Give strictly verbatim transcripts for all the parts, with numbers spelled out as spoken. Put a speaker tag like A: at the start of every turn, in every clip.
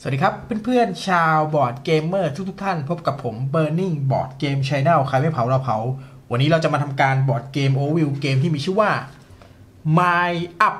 A: สวัสดีครับเพื่อนๆชาวบอร์ดเกมเมอร์ทุกๆท่านพบกับผม Burning Board Game Channel ใครไม่เผาเราเผาวันนี้เราจะมาทำการบอร์ดเกม Overview เกมที่มีชื่อว่า My Up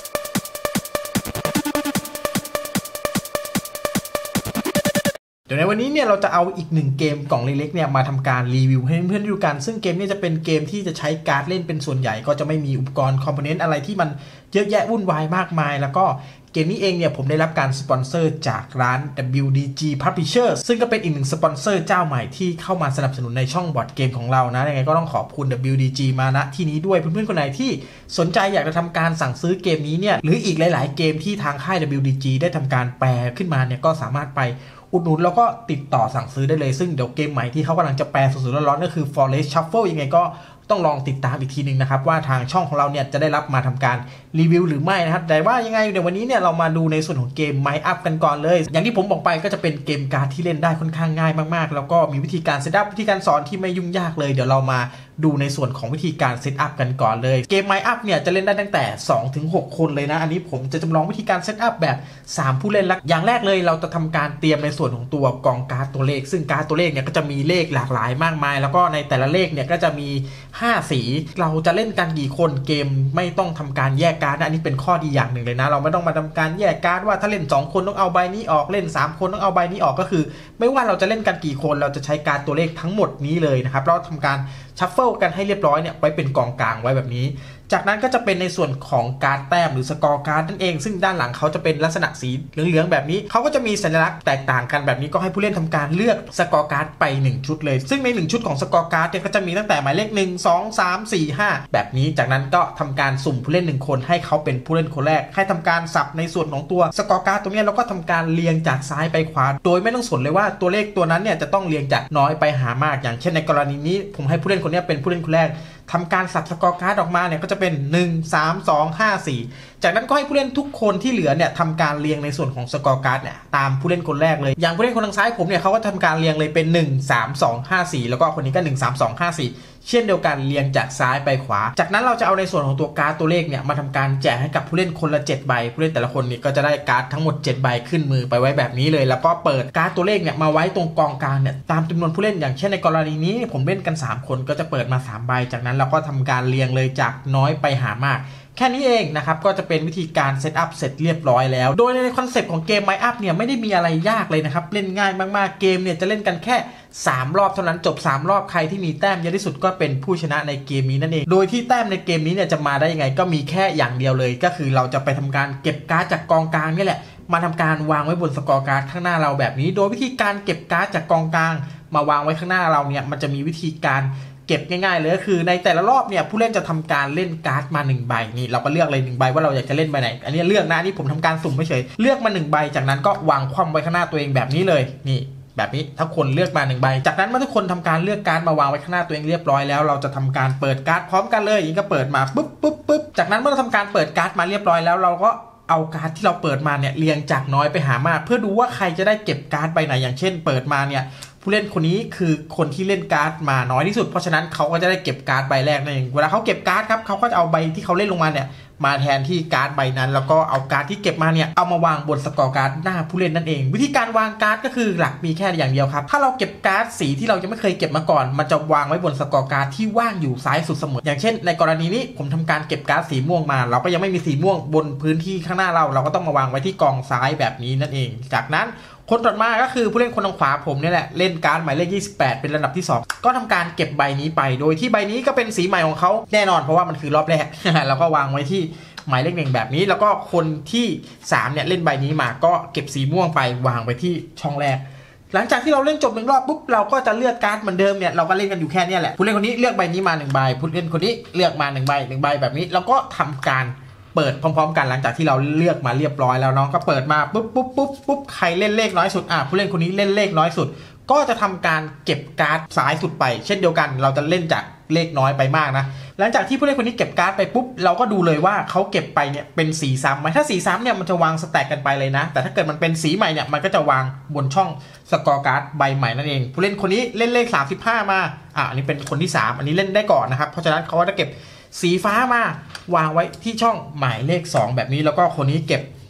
A: เดี๋ยวในวันนี้เนี่ยเราจะเอาอีกหนึ่งเกมกล่องเล็กๆเนี่ยมาทำการรีวิวให้เพื่อนๆดูกันซึ่งเกมนี้จะเป็นเกมที่จะใช้การ์ดเล่นเป็นส่วนใหญ่ก็จะไม่มีอุปกรณ์คอมโพเนนต์อะไรที่มันเยอะแยะวุ่นวายมากมายแล้วก็เกมนี้เองเนี่ยผมได้รับการสปอนเซอร์จากร้าน ดับเบิลยู ดี จี Publisher ซึ่งก็เป็นอีกหนึ่งสปอนเซอร์เจ้าใหม่ที่เข้ามาสนับสนุนในช่องบอร์ดเกมของเรานะยังไงก็ต้องขอบคุณ ดับเบิลยู ดี จี มาณที่นี้ด้วยเพื่อนๆคนไหนที่สนใจอยากจะทำการสั่งซื้อเกมนี้เนี่ยหรืออีกหลายๆเกมที่ทางค่าย ดับเบิลยู ดี จี ได้ทำการแปลขึ้นมาเนี่ยก็สามารถไปอุดหนุนแล้วก็ติดต่อสั่งซื้อได้เลยซึ่งเดี๋ยวเกมใหม่ที่เขากำลังจะแปลสดๆร้อนๆก็คือ Forest Shuffle ยังไงก็ต้องลองติดตามอีกทีหนึ่งนะครับว่าทางช่องของเราเนี่ยจะได้รับมาทำการรีวิวหรือไม่นะครับแต่ว่ายังไงในวันนี้เนี่ยเรามาดูในส่วนของเกม My Up กันก่อนเลยอย่างที่ผมบอกไปก็จะเป็นเกมการ์ดที่เล่นได้ค่อนข้างง่ายมากๆแล้วก็มีวิธีการเซตอัพวิธีการสอนที่ไม่ยุ่งยากเลยเดี๋ยวเรามาดูในส่วนของวิธีการเซตอัพกันก่อนเลยเกม My Up เนี่ยจะเล่นได้ตั้งแต่ สองถึงหก คนเลยนะอันนี้ผมจะจำลองวิธีการเซตอัพแบบสามผู้เล่นละอย่างแรกเลยเราจะทำการเตรียมในส่วนของตัวกองการ์ดตัวเลขซึ่งการ์ดตัวเลขเนี่ยก็จะมีเลขหลากหลายมากมายแล้วก็ในแต่ละเลขเนี่ยก็จะมีห้าสีเราจะเล่นกันกี่คนเกมไม่ต้องทำการแยกการ์ดอันนี้เป็นข้อดีอย่างหนึ่งเลยนะเราไม่ต้องมาทำการแยกการ์ดว่าถ้าเล่นสองคนต้องเอาใบนี้ออกเล่นสามคนต้องเอาใบนี้ออกก็คือไม่ว่าเราจะเล่นกันกี่คนเราจะใช้การ์ดตัวเลขทั้งหมดนี้เลยนะครับเราทำการชัฟเฟิลกันให้เรียบร้อยเนี่ยไว้เป็นกองกลางไว้แบบนี้จากนั้นก็จะเป็นในส่วนของการ์ดแต้มหรือสกอร์การ์ดนั่นเองซึ่งด้านหลังเขาจะเป็นลักษณะสีเหลืองๆแบบนี้เขาก็จะมีสัญลักษณ์แตกต่างกันแบบนี้ก็ให้ผู้เล่นทำการเลือกสกอร์การ์ดไปหนึ่งชุดเลยซึ่งในหนึ่งชุดของสกอร์การ์ดเนี่ยก็จะมีตั้งแต่หมายเลขหนึ่ง สอง สาม สี่ ห้าแบบนี้จากนั้นก็ทำการสุ่มผู้เล่นหนึ่งคนให้เขาเป็นผู้เล่นคนแรกให้ทำการสับในส่วนของตัวสกอร์การ์ดตรงนี้เราก็ทำการเรียงจากซ้ายไปขวาโดยไม่ต้องสนเลยว่าตัวเลขตัวนั้นเนี่ยจะต้องเรียงจากน้อยไปหามากอย่างเช่นในกรณีนี้ผมให้ผู้เล่นคนนี้เป็นผู้เล่นคนแรกทำการสับสกอร์การ์ดออกมาเนี่ยก็จะเป็นหนึ่ง สาม สอง ห้า สี่จากนั้นก็ให้ผู้เล่นทุกคนที่เหลือเนี่ยทำการเรียงในส่วนของสกอร์การ์ดเนี่ยตามผู้เล่นคนแรกเลยอย่างผู้เล่นคนทางซ้ายผมเนี่ยเขาก็ทำการเรียงเลยเป็นหนึ่ง สาม สอง ห้า สี่แล้วก็คนนี้ก็หนึ่ง สาม สอง ห้า สี่เช่นเดียวกันเรียงจากซ้ายไปขวาจากนั้นเราจะเอาในส่วนของตัวการ์ดตัวเลขเนี่ยมาทำการแจกให้กับผู้เล่นคนละเจ็ดใบผู้เล่นแต่ละคนนี่ก็จะได้การ์ดทั้งหมดเจ็ดใบขึ้นมือไปไว้แบบนี้เลยแล้วก็เปิดการ์ดตัวเลขเนี่ยมาไว้ตรงกองกลางเนี่ยตามจำนวนผู้เล่นอย่างเช่นในกรณีนี้ผมเล่นกันสามคนก็จะเปิดมาสามใบจากนั้นเราก็ทำการเรียงเลยจากน้อยไปหามากแค่นี้เองนะครับก็จะเป็นวิธีการเซตอัพเสร็จเรียบร้อยแล้วโดยในคอนเซปต์ของเกม My Up เนี่ยไม่ได้มีอะไรยากเลยนะครับเล่นง่ายมากๆเกมเนี่ยจะเล่นกันแค่สามรอบเท่านั้นจบสามรอบใครที่มีแต้มเยอะที่สุดก็เป็นผู้ชนะในเกมนี้นั่นเองโดยที่แต้มในเกมนี้เนี่ยจะมาได้ยังไงก็มีแค่อย่างเดียวเลยก็คือเราจะไปทำการเก็บการ์ดจากกองกลางนี่แหละมาทำการวางไว้บนสกอร์การ์ดข้างหน้าเราแบบนี้โดยวิธีการเก็บการ์ดจากกองกลางมาวางไว้ข้างหน้าเราเนี่ยมันจะมีวิธีการเก็บง่ายๆเลยก็คือในแต่ละรอบเนี่ยผู้เล่นจะทำการเล่นการ์ดมาหนึ่งใบนี่เราก็เลือกเลยหนึ่งใบว่าเราอยากจะเล่นใบไหนอันนี้เลือกนะนี่ผมทำการสุ่มเฉยเลือกมาหนึ่งใบจากนั้นก็วางคว่ำไว้ข้างหน้าตัวเองแบบนี้เลยนี่แบบนี้ถ้าคนเลือกมาหนึ่งใบจากนั้นเมื่อทุกคนทำการเลือกการ์ดมาวางไว้ข้างหน้าตัวเองเรียบร้อยแล้วเราจะทำการเปิดการ์ดพร้อมกันเลยอย่างนี้ก็เปิดมาปุ๊บปุ๊บปุ๊บจากนั้นเมื่อเราทำการเปิดการ์ดมาเรียบร้อยแล้วเราก็เอาการ์ดที่เราเปิดมาเนี่ยเรียงจากน้อยไปหามากเพื่อดูว่าใครจะได้เก็บการ์ดใบไหนอย่างเช่นเปิดมาเนี่ยผู้เล่นคนนี้คือคนที่เล่นการ์ดมาน้อยที่สุดเพราะฉะนั้นเขาก็จะได้เก็บการ์ดใบแรกนั่นเองเวลาเขาเก็บการ์ดครับเขาก็จะเอาใบที่เขาเล่นลงมาเนี่ยมาแทนที่การ์ดใบนั้นแล้วก็เอาการ์ดที่เก็บมาเนี่ยเอามาวางบนสกอร์การ์ดหน้าผู้เล่นนั่นเองวิธีการวางการ์ดก็คือหลักมีแค่อย่างเดียวครับถ้าเราเก็บการ์ดสีที่เรายังไม่เคยเก็บมาก่อนมันจะวางไว้บนสกอร์การ์ดที่ว่างอยู่ซ้ายสุดเสมออย่างเช่นในกรณีนี้ผมทำการเก็บการ์ดสีม่วงมาเราก็ยังไม่มีสีม่วงบนพื้นที่ข้างหน้าเราเราก็ต้องมาวางไว้ที่กองซ้ายแบบนี้นั่นเองจากนั้นคนต่อมาก็คือผู้เล่นคนทางขวาผมนี่แหละเล่นการ์ดหมายเลขยี่สิบแปดเป็นระดับที่สองก็ทำการเก็บใบนี้ไปโดยที่ใบนี้ก็เป็นสีใหม่ของเขาแน่นอนเพราะว่ามันคือรอบแรก แล้วก็วางไว้ที่หมายเลขหนึ่งแบบนี้แล้วก็คนที่สามเนี่ยเล่นใบนี้มาก็เก็บสีม่วงไปวางไว้ที่ช่องแรกหลังจากที่เราเล่นจบหนึ่งรอบปุ๊บเราก็จะเลือกการ์ดเหมือนเดิมเนี่ยเราก็เล่นกันอยู่แค่นี้แหละผู้เล่นคนนี้เลือกใบนี้มาหนึ่งใบผู้เล่นคนนี้เลือกมาหนึ่งใบหนึ่งใบแบบนี้แล้วก็ทำการเปิดพร้อมๆกันหลังจากที่เราเลือกมาเรียบร้อยแล้วน้องก็เปิดมาปุ๊บปุ๊บปุ๊บปุ๊บใครเล่นเลขน้อยสุดอ่ะผู้เล่นคนนี้เล่นเลขน้อยสุดก็จะทำการเก็บการ์ดซ้ายสุดไปเช่นเดียวกันเราจะเล่นจากเลขน้อยไปมากนะหลังจากที่ผู้เล่นคนนี้เก็บการ์ดไปปุ๊บเราก็ดูเลยว่าเขาเก็บไปเนี่ยเป็นสีซ้ำไหมถ้าสีซ้ำเนี่ยมันจะวางสแต็กกันไปเลยนะแต่ถ้าเกิดมันเป็นสีใหม่เนี่ยมันก็จะวางบนช่องสกอร์การ์ดใบใหม่นั่นเองผู้เล่นคนนี้เล่นเลขสามสิบห้ามาอ่ะอันนี้เป็นคนที่สามอันนี้เล่นได้ก่อนนะครับเพราะฉะนั้นเขาก็จะเก็บสีฟ้ามาวางไว้ที่ช่องหมายเลขสองแบบนี้แล้วก็คนนี้เก็บ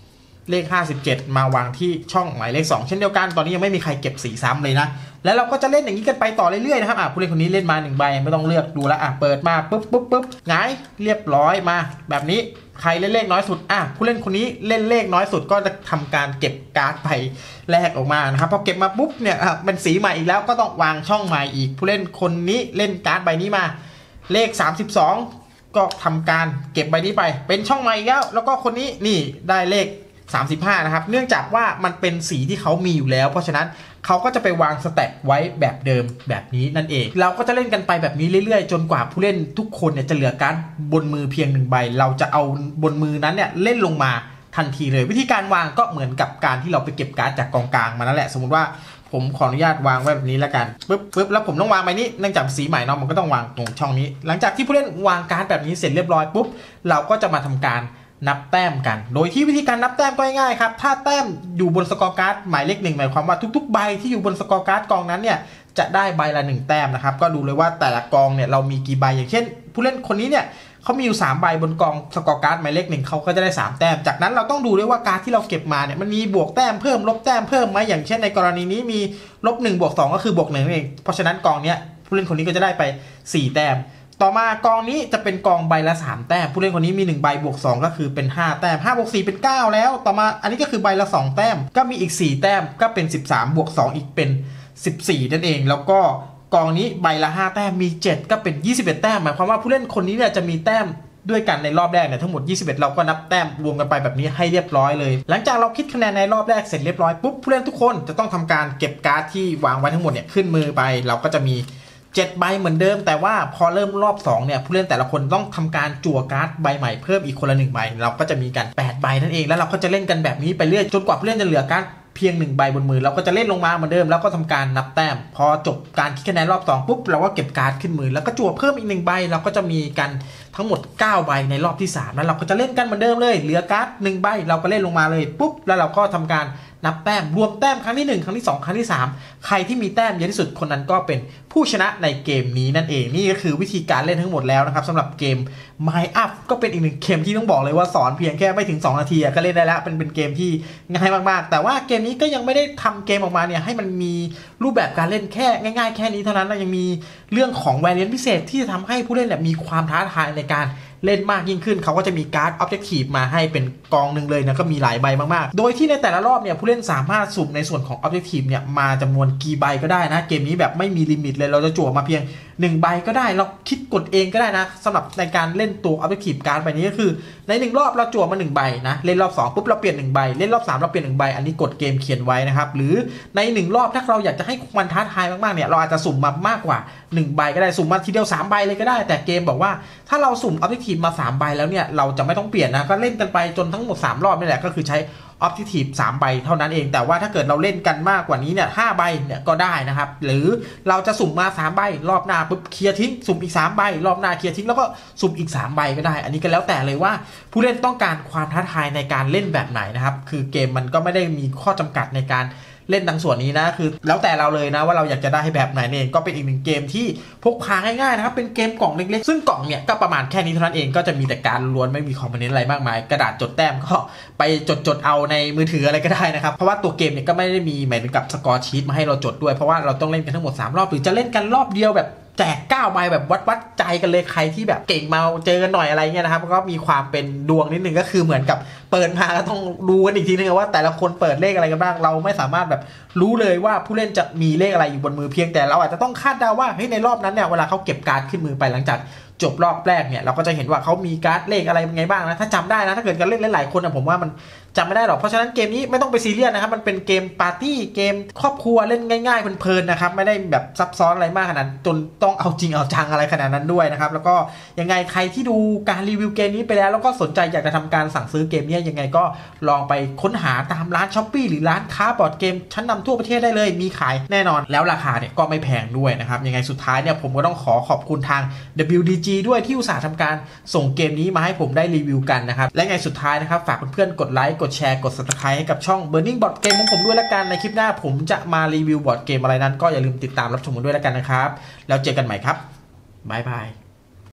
A: เลขห้าสิบเจ็ดมาวางที่ช่องหมายเลขสองเช่นเดียวกันตอนนี้ยังไม่มีใครเก็บสีซ้ำเลยนะแล้วเราก็จะเล่นอย่างนี้กันไปต่อเรื่อยๆนะครับอ่ะผู้เล่นคนนี้เล่นมาหนึ่งใบไม่ต้องเลือกดูแล้วอ่ะเปิดมาปุ๊บปุ๊บปุ๊บหงายเรียบร้อยมาแบบนี้ใครเล่นเลขน้อยสุดอ่ะผู้เล่นคนนี้เล่นเลขน้อยสุดก็จะทำการเก็บการ์ดไปแลกออกมานะครับพอเก็บมาปุ๊บเนี่ยอ่ะเป็นสีใหม่อีกแล้วก็ต้องวางช่องใหม่อีกผู้เล่นคนนี้เล่นการ์ดใบนี้มาเลขสามสิบสองก็ทำการเก็บใบนี้ไปเป็นช่องใหม่แล้วแล้วก็คนนี้นี่ได้เลขสามสิบห้านะครับเนื่องจากว่ามันเป็นสีที่เขามีอยู่แล้วเพราะฉะนั้นเขาก็จะไปวางสแต็กไว้แบบเดิมแบบนี้นั่นเองเราก็จะเล่นกันไปแบบนี้เรื่อยๆจนกว่าผู้เล่นทุกคนเนี่ยจะเหลือการ์ดบนมือเพียงหนึ่งใบเราจะเอาบนมือนั้นเนี่ยเล่นลงมาทันทีเลยวิธีการวางก็เหมือนกับการที่เราไปเก็บการ์ดจากกองกลางมานั่นแหละสมมติว่าผมขออนุญาตวางไว้แบบนี้แล้วกันปึ๊บปึ๊บแล้วผมต้องวางใบนี้เนื่องจากสีใหม่เนาะมันก็ต้องวางตรงช่องนี้หลังจากที่ผู้เล่นวางการ์ดแบบนี้เสร็จเรียบร้อยปุ๊บเราก็จะมาทำการนับแต้มกันโดยที่วิธีการนับแต้มก็ง่ายๆครับถ้าแต้มอยู่บนสกอร์การ์ดหมายเลขหนึ่งหมายความว่าทุกๆใบที่อยู่บนสกอร์การ์ดกองนั้นเนี่ยจะได้ใบละหนึ่งแต้มนะครับก็ดูเลยว่าแต่ละกองเนี่ยเรามีกี่ใบอย่างเช่นผู้เล่นคนนี้เนี่ยเขามีอยู่สามใบบนกองสกอร์การ์ดหมายเลขหนึ่งเขาก็จะได้สามแต้มจากนั้นเราต้องดูด้วยว่าการ์ดที่เราเก็บมาเนี่ยมันมีบวกแต้มเพิ่มลบแต้มเพิ่มไหมอย่างเช่นในกรณีนี้มีลบหนึ่งบวกสองก็คือบวกหนึ่งเองเพราะฉะนั้นกองเนี้ยผู้เล่นคนนี้ก็จะได้ไปสี่แต้มต่อมากองนี้จะเป็นกองใบละสามแต้มผู้เล่นคนนี้มีหนึ่งใบบวกสองก็คือเป็นห้าแต้มห้าบวกสี่เป็นเก้าแล้วต่อมาอันนี้ก็คือใบละสองแต้มก็มีอีกสี่แต้มก็เป็นสิบสามบวกสองอีกเป็นสิบสี่นั่นเองแล้วก็กองนี้ใบละห้าแต้มมีเจ็ดก็เป็นยี่สิบเอ็ดแต้มหมายความว่าผู้เล่นคนนี้เนี่ยจะมีแต้มด้วยกันในรอบแรกเนี่ยทั้งหมดยี่สิบเอ็ดเราก็นับแต้มรวมกันไปแบบนี้ให้เรียบร้อยเลยหลังจากเราคิดคะแนนในรอบแรกเสร็จเรียบร้อยปุ๊บผู้เล่นทุกคนจะต้องทำการเก็บการ์ดที่วางไว้ทั้งหมดเนี่ยขึ้นมือไปเราก็จะมีเจ็ดใบเหมือนเดิมแต่ว่าพอเริ่มรอบสองเนี่ยผู้เล่นแต่ละคนต้องทำการจั่วการ์ดใบใหม่เพิ่มอีกคนละหนึ่งใบเราก็จะมีกันแปดใบนั่นเองแล้วเราก็จะเล่นกันแบบนี้ไปเรื่อยจนกว่าผู้เล่นจะเหลือการ์ดเพียงหนึ่งใบบนมือเราก็จะเล่นลงมาเหมือนเดิมแล้วก็ทำการนับแต้มพอจบการคิดคะแนนรอบสองปุ๊บเราก็เก็บการ์ดขึ้นมือแล้วก็จั่วเพิ่มอีกหนึ่งใบเราก็จะมีกันทั้งหมดเก้าใบในรอบที่สามแล้วเราก็จะเล่นกันเหมือนเดิมเลยเหลือการ์ดหนึ่งใบเราก็เล่นลงมาเลยปุ๊บแล้วเราก็ทำการนับแต้มรวมแต้มครั้งที่หนึ่งครั้งที่สองครั้งที่สามใครที่มีแต้มเยอะที่สุดคนนั้นก็เป็นผู้ชนะในเกมนี้นั่นเองนี่ก็คือวิธีการเล่นทั้งหมดแล้วนะครับสำหรับเกม My Up ก็เป็นอีกหนึ่งเกมที่ต้องบอกเลยว่าสอนเพียงแค่ไม่ถึงสองนาทีก็เล่นได้แล้วเป็นเป็นเกมที่ง่ายมากๆแต่ว่าเกมนี้ก็ยังไม่ได้ทำเกมออกมาเนี่ยให้มันมีรูปแบบการเล่นแค่ง่ายๆแค่นี้เท่านั้นแล้วยังมีเรื่องของ variant พิเศษที่จะทำให้ผู้เล่นมีความท้าทายในการเล่นมากยิ่งขึ้นเขาก็จะมีการ์ด Objective มาให้เป็นกองหนึ่งเลยนะก็มีหลายใบมากๆโดยที่ในแต่ละรอบเนี่ยผู้เล่นสามารถสุ่มในส่วนของ Objective เนี่ยมาจำนวนกี่ใบก็ได้นะเกมนี้แบบไม่มีลิมิตเลยเราจะจั่วมาเพียงหนึ่งใบก็ได้เราคิดกดเองก็ได้นะสำหรับในการเล่นตัว Objective การ์ดใบนี้ก็คือในหนึ่งรอบเราจั่วมาหนึ่งใบนะเล่นรอบสองปุ๊บเราเปลี่ยนหนึ่งใบเล่นรอบสามเราเปลี่ยนหนึ่งใบอันนี้กดเกมเขียนไว้นะครับหรือในหนึ่งรอบถ้าเราอยากจะให้มันท้าทายมากๆเนี่ยเราอาจจะสุ่มมามากกว่าหนึ่งใบก็ได้สุ่มมาทีเดียวสามใบเลยก็ได้แต่เกมบอกว่าถ้าเราสุ่ม Objective มาสามใบแล้วเนี่ยเราจะไม่ต้องเปลี่ยนนะก็เล่นกันไปจนทั้งหมดสามรอบนี่แหละก็คือใช้ Objective สามใบเท่านั้นเองแต่ว่าถ้าเกิดเราเล่นกันมากกว่านี้เนี่ยห้าใบเนี่ยก็ได้นะครับหรือเราจะสุ่มมาสามใบรอบหน้าปุ๊บเคลียร์ทิ้งสุ่มอีกสามใบรอบหน้าเคลียร์ทิ้งแล้วก็สุ่มอีกสามใบก็ได้อันนี้ก็แล้วแต่เลยว่าผู้เล่นต้องการความท้าทายในการเล่นแบบไหนนะครับคือเกมมันก็ไม่ได้มีข้อจำกัดในการเล่นทั้งส่วนนี้นะคือแล้วแต่เราเลยนะว่าเราอยากจะได้แบบไหนเนี่ยก็เป็นอีกหนึ่งเกมที่พกพาง่ายๆนะครับเป็นเกมกล่องเล็กๆซึ่งกล่องเนี่ยก็ประมาณแค่นี้เท่านั้นเองก็จะมีแต่การล้วนไม่มีคอมโพเนนต์อะไรมากมายกระดาษจดแต้มก็ไปจดๆเอาในมือถืออะไรก็ได้นะครับเพราะว่าตัวเกมเนี่ยก็ไม่ได้มีหมายถึงกับสกอร์ชีทมาให้เราจดด้วยเพราะว่าเราต้องเล่นกันทั้งหมดสามรอบหรือจะเล่นกันรอบเดียวแบบแจกเก้าใบแบบวัดวัดใจกันเลยใครที่แบบเก่งมาเจอกันหน่อยอะไรเงี้ยนะครับก็มีความเป็นดวงนิดนึงก็คือเหมือนกับเปิดมาก็ต้องดูกันอีกทีนึงว่าแต่ละคนเปิดเลขอะไรกันบ้างเราไม่สามารถแบบรู้เลยว่าผู้เล่นจะมีเลขอะไรอยู่บนมือเพียงแต่เราอาจจะต้องคาดเดาว่าเฮ้ยในรอบนั้นเนี่ยเวลาเขาเก็บการ์ดขึ้นมือไปหลังจากจบรอบแรกเนี่ยเราก็จะเห็นว่าเขามีการ์ดเลขอะไรเป็นไงบ้างนะถ้าจำได้นะถ้าเกิดกันเล่นหลายๆคนนะผมว่ามันจำไม่ได้หรอกเพราะฉะนั้นเกมนี้ไม่ต้องไปซีเรียสนะครับมันเป็นเกมปาร์ตี้เกมครอบครัวเล่นง่ายๆเพลินๆนะครับไม่ได้แบบซับซ้อนอะไรมากขนาดจนต้องเอาจริงเอาจังอะไรขนาดนั้นด้วยนะครับแล้วก็ยังไงใครที่ดูการรีวิวเกมนี้ไปแล้วแล้วก็สนใจอยากจะทำการสั่งซื้อเกมนี้ยังไงก็ลองไปค้นหาตามร้าน Shopee หรือร้านค้าบอร์ดเกมชั้นนำทั่วประเทศได้เลยมีขายแน่นอนแล้วราคาเนี่ยก็ไม่แพงด้วยนะครับยังไงสุดท้ายเนี่ยผมก็ต้องขอขอบคุณทาง ดับเบิลยู ดี จี ด้วยที่อุตส่าห์ทำการส่งเกมนี้มาให้ผมได้รีวิวกันนะครับและไงสุดท้ายนะครับฝากเพื่อนๆกดไลค์กดแชร์กด Subscribe ให้กับช่อง Burning Board Game ของผมด้วยละกันในคลิปหน้าผมจะมารีวิวบอร์ดเกมอะไรนั้นก็อย่าลืมติดตามรับชมกันด้วยละกันนะครับแล้วเจอกันใหม่ครับบ๊ายบาย